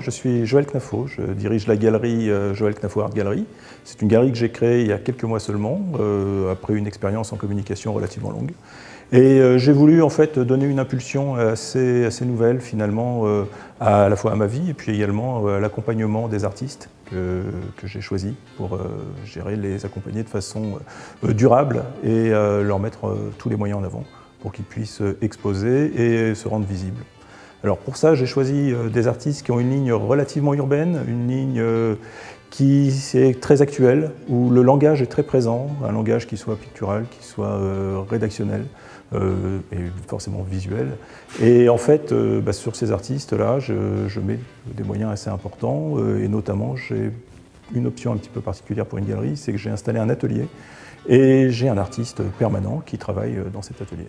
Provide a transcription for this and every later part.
je suis Joël Knafo, je dirige la galerie Joël Knafo Art Gallery. C'est une galerie que j'ai créée il y a quelques mois seulement, après une expérience en communication relativement longue. Et j'ai voulu en fait donner une impulsion assez nouvelle finalement à la fois à ma vie et puis également à l'accompagnement des artistes que j'ai choisis pour les accompagner de façon durable et leur mettre tous les moyens en avant pour qu'ils puissent exposer et se rendre visibles. Alors pour ça, j'ai choisi des artistes qui ont une ligne relativement urbaine, une ligne qui est très actuelle, où le langage est très présent, un langage qui soit pictural, qui soit rédactionnel et forcément visuel. Et en fait, sur ces artistes-là, je mets des moyens assez importants et notamment j'ai une option un petit peu particulière pour une galerie, c'est que j'ai installé un atelier et j'ai un artiste permanent qui travaille dans cet atelier.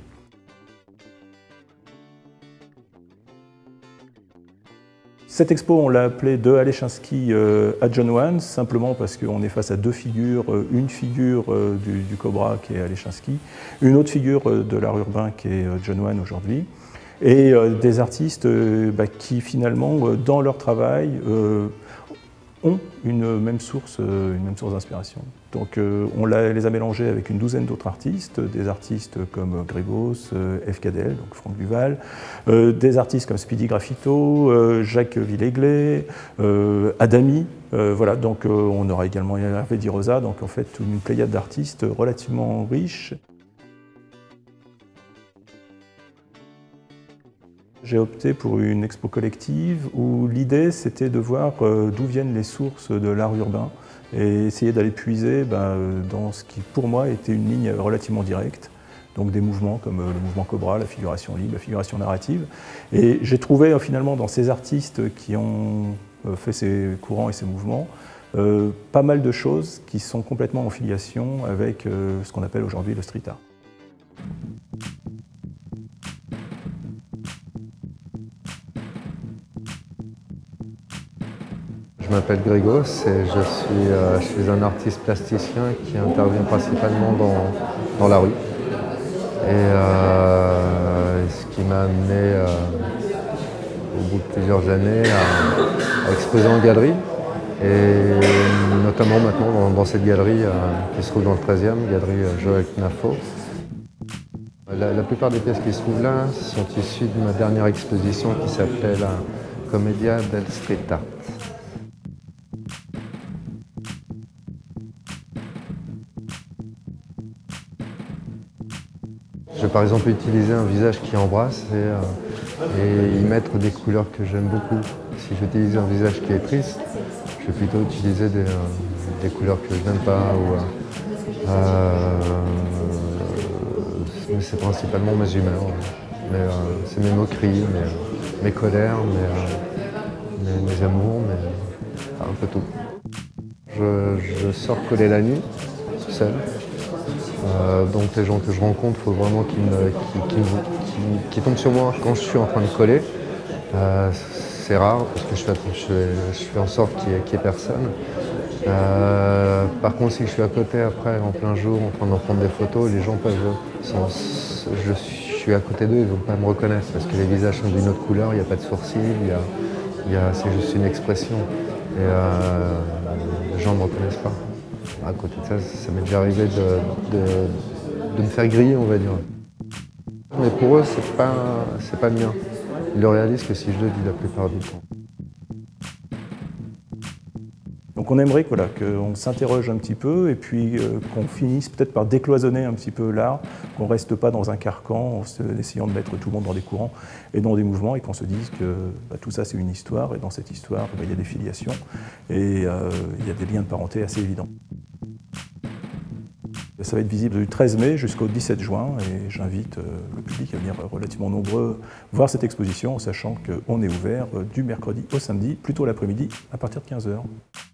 Cette expo, on l'a appelée De Alechinsky à John Wayne, simplement parce qu'on est face à deux figures, une figure du Cobra qui est Alechinsky, une autre figure de l'art urbain qui est John Wayne aujourd'hui, et des artistes qui finalement, dans leur travail, ont une même source d'inspiration. Donc on les a mélangés avec une douzaine d'autres artistes, des artistes comme Grégos, FKDL, donc Franck Duval, des artistes comme Speedy Graffito, Jacques Villéglet, Adami, voilà, donc on aura également Hervé Di Rosa, donc en fait une pléiade d'artistes relativement riche. J'ai opté pour une expo collective où l'idée c'était de voir d'où viennent les sources de l'art urbain et essayer d'aller puiser dans ce qui pour moi était une ligne relativement directe, donc des mouvements comme le mouvement Cobra, la figuration libre, la figuration narrative. Et j'ai trouvé finalement dans ces artistes qui ont fait ces courants et ces mouvements pas mal de choses qui sont complètement en filiation avec ce qu'on appelle aujourd'hui le street art. Je m'appelle Grégos et je suis un artiste plasticien qui intervient principalement dans la rue. Et ce qui m'a amené au bout de plusieurs années à exposer en galerie. Et notamment maintenant dans cette galerie qui se trouve dans le 13e, galerie Joël Knafo. La plupart des pièces qui se trouvent là sont issues de ma dernière exposition qui s'appelait la Commedia del Street Art. Je vais par exemple utiliser un visage qui embrasse et y mettre des couleurs que j'aime beaucoup. Si j'utilise un visage qui est triste, je vais plutôt utiliser des couleurs que je n'aime pas. C'est principalement mes humeurs, c'est mes moqueries, mes colères, mes amours, un peu tout. Je sors coller la nuit, tout seul. Donc les gens que je rencontre, il faut vraiment qu'ils tombent sur moi quand je suis en train de coller. C'est rare parce que je fais en sorte qu'il n'y ait personne. Par contre, si je suis à côté après, en plein jour, en train d'en prendre des photos, les gens peuvent... je suis à côté d'eux, ils ne vont pas me reconnaître parce que les visages sont d'une autre couleur, il n'y a pas de sourcils, c'est juste une expression. Et les gens ne me reconnaissent pas. À côté de ça, ça m'est déjà arrivé de me faire griller, on va dire. Mais pour eux, c'est pas bien. Ils le réalisent que si je le dis la plupart du temps. Donc on aimerait qu'on s'interroge un petit peu et puis qu'on finisse peut-être par décloisonner un petit peu l'art, qu'on ne reste pas dans un carcan en essayant de mettre tout le monde dans des courants et dans des mouvements et qu'on se dise que tout ça c'est une histoire et dans cette histoire il y a des filiations et il y a des liens de parenté assez évidents. Ça va être visible du 13 mai jusqu'au 17 juin et j'invite le public à venir relativement nombreux voir cette exposition en sachant qu'on est ouvert du mercredi au samedi, plutôt l'après-midi à partir de 15 h.